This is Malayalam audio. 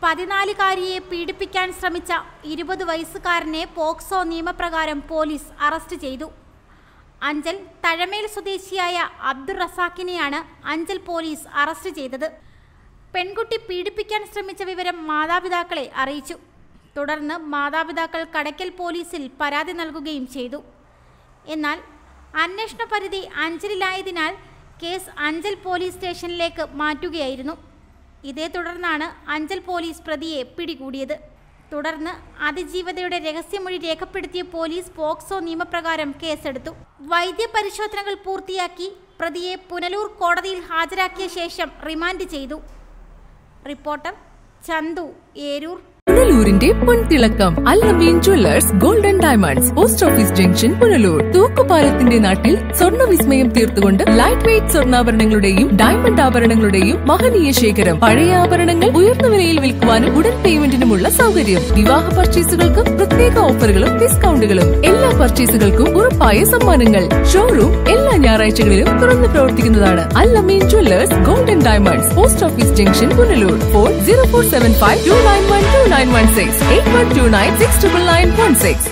14കാരിയെ പീഡിപ്പിക്കാൻ ശ്രമിച്ച 20 വയസ്സുകാരനെ പോക്സോ നിയമപ്രകാരം പോലീസ് അറസ്റ്റ് ചെയ്തു. അഞ്ചൽ തഴമേൽ സ്വദേശിയായ അബ്ദുൾ റസാഖിനെയാണ് അഞ്ചൽ പോലീസ് അറസ്റ്റ് ചെയ്തത്. പെൺകുട്ടി പീഡിപ്പിക്കാൻ ശ്രമിച്ച വിവരം മാതാപിതാക്കളെ അറിയിച്ചു. തുടർന്ന് മാതാപിതാക്കൾ കടയ്ക്കൽ പോലീസിൽ പരാതി നൽകുകയും ചെയ്തു. എന്നാൽ അന്വേഷണ പരിധി അഞ്ചലിലായതിനാൽ കേസ് അഞ്ചൽ പോലീസ് സ്റ്റേഷനിലേക്ക് മാറ്റുകയായിരുന്നു. ഇതേ തുടർന്നാണ് അഞ്ചൽ പോലീസ് പ്രതിയെ പിടികൂടിയത്. തുടർന്ന് അതിജീവതയുടെ രഹസ്യമൊഴി രേഖപ്പെടുത്തിയ പോലീസ് പോക്സോ നിയമപ്രകാരം കേസെടുത്തു. വൈദ്യപരിശോധനകൾ പൂർത്തിയാക്കി പ്രതിയെ പുനലൂർ കോടതിയിൽ ഹാജരാക്കിയ ശേഷം റിമാൻഡ് ചെയ്തു. റിപ്പോർട്ടർ ചന്തു, ഏരൂർ. പുനലൂരിന്റെ പൊൻതിളക്കം Al-Amin jewellers golden diamonds, post office junction, Punalur. തൂക്കുപാലത്തിന്റെ നാട്ടിൽ സ്വർണ്ണ വിസ്മയം തീർത്തുകൊണ്ട് ലൈറ്റ് വെയ്റ്റ് സ്വർണ്ണാഭരണങ്ങളുടെയും ഡയമണ്ട് ആഭരണങ്ങളുടെയും മഹനീയ ശേഖരം. പഴയ ആഭരണങ്ങൾ ഉയർന്ന വിലയിൽ വിൽക്കുവാനും ഉടൻ പേയ്മെന്റിനുമുള്ള സൗകര്യം. വിവാഹ പർച്ചേസുകൾക്ക് പ്രത്യേക ഓഫറുകളും ഡിസ്കൗണ്ടുകളും. എല്ലാ പർച്ചേസുകൾക്കും ഉറപ്പായ സമ്മാനങ്ങൾ. ഷോറൂം എല്ലാ ഞായറാഴ്ചകളിലും തുറന്നു പ്രവർത്തിക്കുന്നതാണ്. Al-Amin jewellers golden diamonds, post office junction, Punalur. Phone 0475 291 2916 8129 69916.